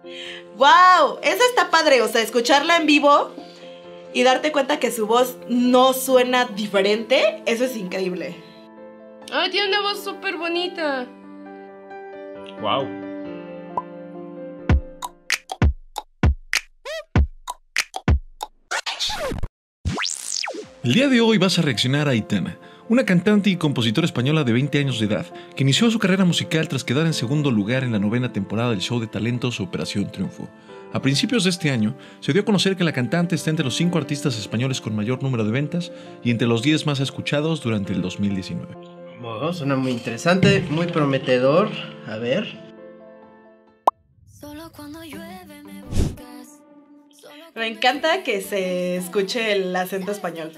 ¡Wow! Esa está padre, o sea, escucharla en vivo y darte cuenta que su voz no suena diferente, eso es increíble. Ay, tiene una voz súper bonita. Wow. El día de hoy vas a reaccionar a Aitana, una cantante y compositora española de 20 años de edad, que inició su carrera musical tras quedar en segundo lugar en la 9ª temporada del show de talentos Operación Triunfo. A principios de este año, se dio a conocer que la cantante está entre los 5 artistas españoles con mayor número de ventas y entre los 10 más escuchados durante el 2019. Bueno, suena muy interesante, muy prometedor. A ver. Me encanta que se escuche el acento español.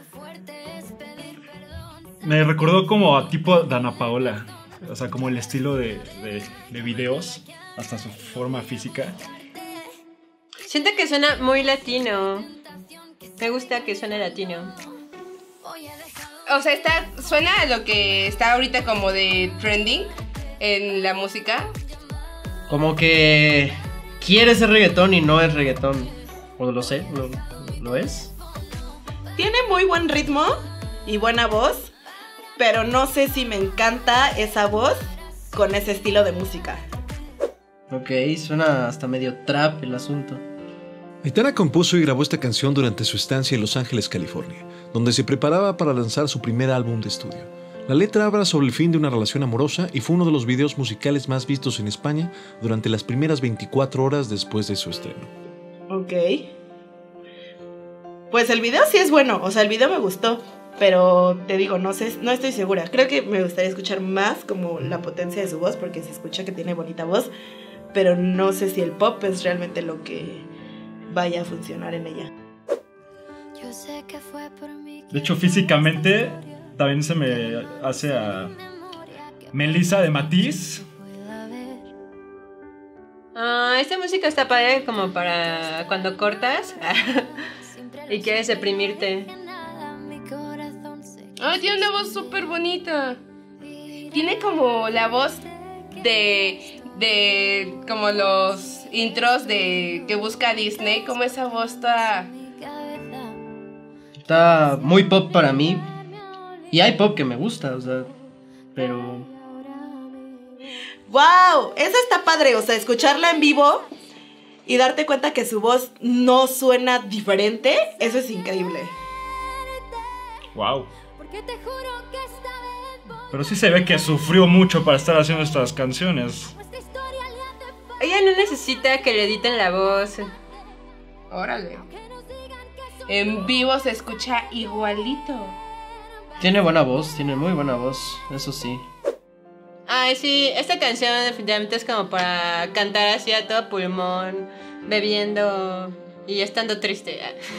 Me recordó como a tipo Dana Paola. O sea, como el estilo de videos, hasta su forma física. Siento que suena muy latino. Me gusta que suene latino. O sea, suena a lo que está ahorita como de trending en la música. Como que quiere ser reggaetón y no es reggaetón. O lo sé, ¿lo es? Tiene muy buen ritmo y buena voz, pero no sé si me encanta esa voz con ese estilo de música. Ok, suena hasta medio trap el asunto. Aitana compuso y grabó esta canción durante su estancia en Los Ángeles, California, donde se preparaba para lanzar su primer álbum de estudio. La letra habla sobre el fin de una relación amorosa y fue uno de los videos musicales más vistos en España durante las primeras 24 horas después de su estreno. Ok. Pues el video sí es bueno, o sea, el video me gustó, pero te digo, no sé, no estoy segura. Creo que me gustaría escuchar más como la potencia de su voz, porque se escucha que tiene bonita voz, pero no sé si el pop es realmente lo que vaya a funcionar en ella. De hecho, físicamente también se me hace a Melissa de Matiz. Esta música está padre como para cuando cortas y quieres deprimirte. Ay, tiene una voz súper bonita. Tiene como la voz de como los intros de que busca Disney, como esa voz Está muy pop para mí. Y hay pop que me gusta, o sea, pero... ¡Wow! Esa está padre, o sea, escucharla en vivo y darte cuenta que su voz no suena diferente, eso es increíble. Wow. Pero sí se ve que sufrió mucho para estar haciendo estas canciones. Ella no necesita que le editen la voz. Órale. En vivo se escucha igualito. Tiene buena voz, tiene muy buena voz, eso sí. Ay, sí, esta canción definitivamente es como para cantar así a todo pulmón, bebiendo y estando triste.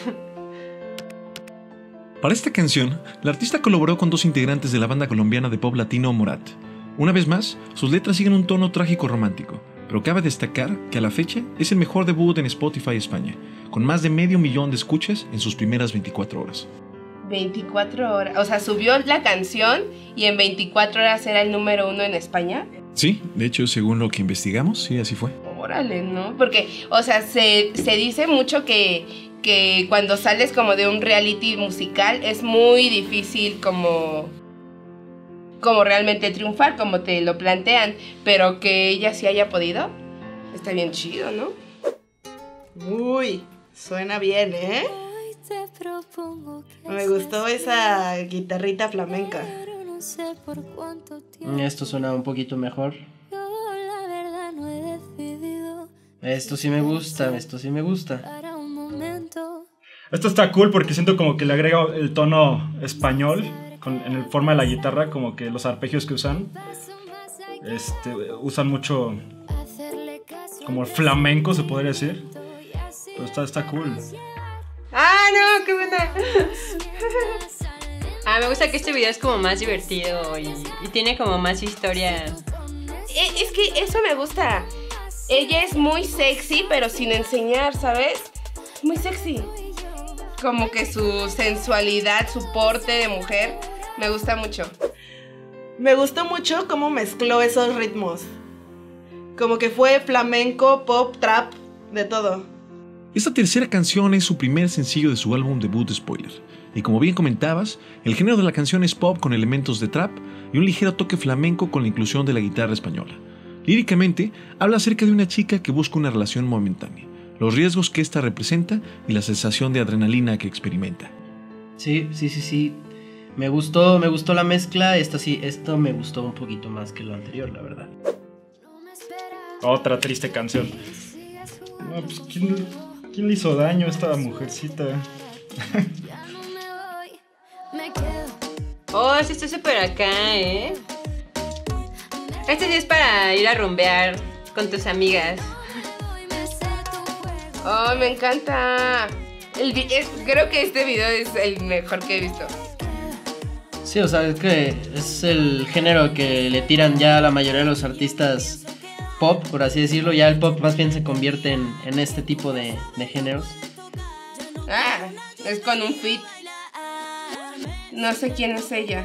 Para esta canción, la artista colaboró con 2 integrantes de la banda colombiana de pop latino Morat. Una vez más, sus letras siguen un tono trágico romántico, pero cabe destacar que a la fecha es el mejor debut en Spotify España, con más de 500,000 de escuchas en sus primeras 24 horas. 24 horas, o sea, subió la canción y en 24 horas era el número 1 en España. Sí, de hecho, según lo que investigamos, sí, así fue. Órale, ¿no? Porque, o sea, se dice mucho que cuando sales como de un reality musical es muy difícil como realmente triunfar, como te lo plantean, pero que ella sí haya podido, está bien chido, ¿no? Uy, suena bien, ¿eh? Me gustó esa guitarrita flamenca. Esto suena un poquito mejor. Esto sí me gusta, esto sí me gusta. Esto está cool porque siento como que le agrega el tono español en el forma de la guitarra, como que los arpegios que usan usan mucho como flamenco, se podría decir. Pero está cool. ¡Ah, no! ¡Qué buena! Me gusta que este video es como más divertido y tiene como más historia. Es que eso me gusta. Ella es muy sexy, pero sin enseñar, ¿sabes? Muy sexy. Como que su sensualidad, su porte de mujer, me gusta mucho. Me gustó mucho cómo mezcló esos ritmos. Como que fue flamenco, pop, trap de todo. Esta tercera canción es su primer sencillo de su álbum debut Spoiler. Y como bien comentabas, el género de la canción es pop con elementos de trap y un ligero toque flamenco con la inclusión de la guitarra española. Líricamente, habla acerca de una chica que busca una relación momentánea, los riesgos que ésta representa y la sensación de adrenalina que experimenta. Sí. Me gustó la mezcla. Esto me gustó un poquito más que lo anterior, la verdad. Otra triste canción. No, pues, ¿quién le hizo daño a esta mujercita? Oh, sí, está súper acá, ¿eh? Este sí es para ir a rumbear con tus amigas. Oh, me encanta. Creo que este video es el mejor que he visto. Sí, o sea, es que es el género que le tiran ya a la mayoría de los artistas pop, por así decirlo. Ya el pop más bien se convierte en este tipo de géneros. Ah, es con un feat. No sé quién es ella.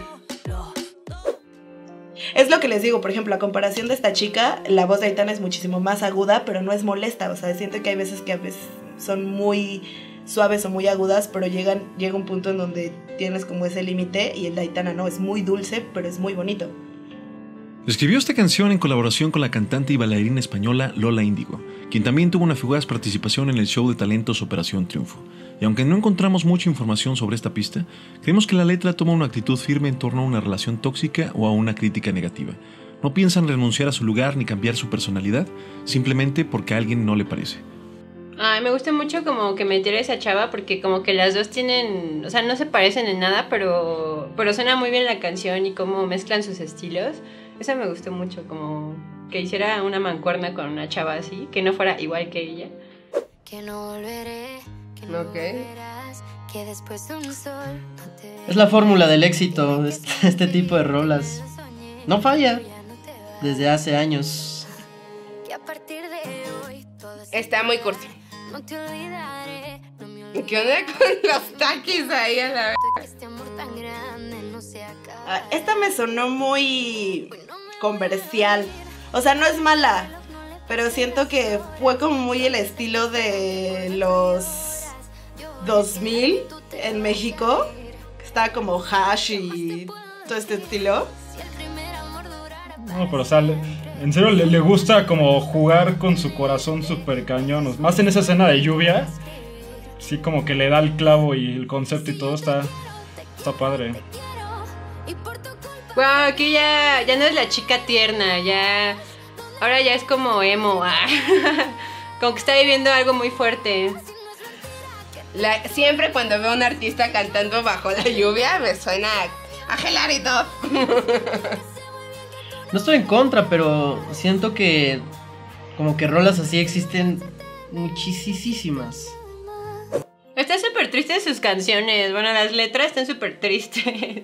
Es lo que les digo, por ejemplo, a comparación de esta chica, la voz de Aitana es muchísimo más aguda, pero no es molesta. O sea, siento que hay veces que a veces son muy suaves o muy agudas, pero llega un punto en donde tienes como ese límite, y el de Aitana no, es muy dulce, pero es muy bonito. Escribió esta canción en colaboración con la cantante y bailarina española Lola Índigo, quien también tuvo una fugaz participación en el show de talentos Operación Triunfo. Y aunque no encontramos mucha información sobre esta pista, creemos que la letra toma una actitud firme en torno a una relación tóxica o a una crítica negativa. No piensan renunciar a su lugar ni cambiar su personalidad, simplemente porque a alguien no le parece. Ay, me gusta mucho como que metiera esa chava, porque como que las dos tienen, o sea, no se parecen en nada, pero suena muy bien la canción y cómo mezclan sus estilos. Eso me gustó mucho, como que hiciera una mancuerna con una chava así, que no fuera igual que ella. Que no volveré, que no Ok. volverás, que después de un sol no te Es la fórmula del éxito, este tipo de rolas. No falla desde hace años. que a partir de hoy todo Está muy cursi. no te olvidaré, no me ¿Qué onda con los taquis ahí a la vez? que este amor tan grande no se acaba. Ah, esta me sonó muy comercial. O sea, no es mala, pero siento que fue como muy el estilo de los 2000 en México. Estaba como Hash y todo este estilo. Si el primer amor durara No, pero o sea, en serio le gusta como jugar con su corazón súper cañón. Más en esa escena de lluvia. Sí, como que le da el clavo y el concepto y todo está padre. y por tu culpa Wow, aquí ya no es la chica tierna, ahora ya es como emo. Como que está viviendo algo muy fuerte. Siempre cuando veo a un artista cantando bajo la lluvia me suena a Gelarito. No estoy en contra, pero siento que como que rolas así existen muchísimas. Está súper triste sus canciones. Bueno, las letras están súper tristes.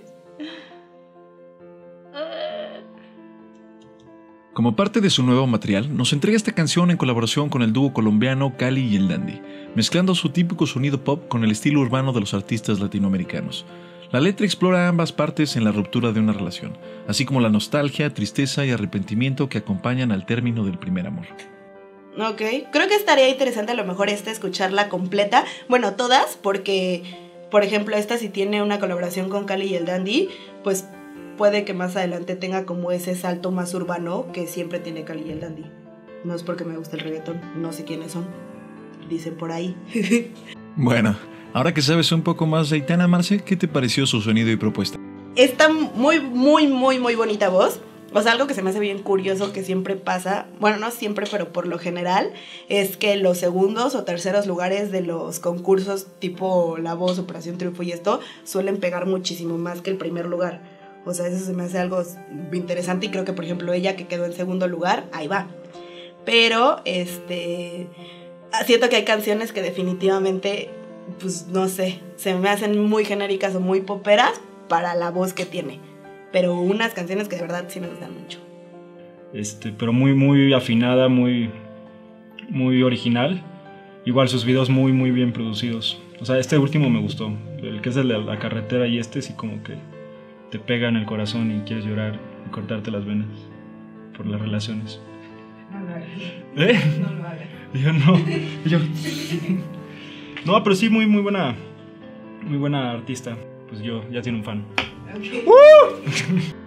Como parte de su nuevo material, nos entrega esta canción en colaboración con el dúo colombiano Cali y el Dandy, mezclando su típico sonido pop con el estilo urbano de los artistas latinoamericanos. La letra explora ambas partes en la ruptura de una relación, así como la nostalgia, tristeza y arrepentimiento que acompañan al término del primer amor. Ok, creo que estaría interesante a lo mejor escucharla completa. Bueno, todas, porque, por ejemplo, esta si tiene una colaboración con Cali y el Dandy, pues puede que más adelante tenga como ese salto más urbano que siempre tiene Cali y el Dandy. No es porque me guste el reggaetón, no sé quiénes son, dicen por ahí. Bueno, ahora que sabes un poco más de Aitana, Marce, ¿qué te pareció su sonido y propuesta? Está muy bonita voz. O sea, algo que se me hace bien curioso que siempre pasa, bueno, no siempre, pero por lo general, es que los segundos o terceros lugares de los concursos tipo La Voz, Operación Triunfo y esto, suelen pegar muchísimo más que el primer lugar. O sea, eso se me hace algo interesante y creo que, por ejemplo, ella que quedó en segundo lugar, ahí va. Pero, siento que hay canciones que definitivamente, pues, no sé, se me hacen muy genéricas o muy poperas para la voz que tiene. Pero unas canciones que de verdad sí me gustan mucho. Pero muy afinada, muy original. Igual sus videos muy bien producidos. O sea, este último me gustó. El que es el de la carretera y sí como que te pega en el corazón y quieres llorar y cortarte las venas por las relaciones. No lo hagas. ¿Eh? No lo hagas. Y yo, no. Y yo, no, pero sí, muy buena artista. Pues yo, ya tiene un fan.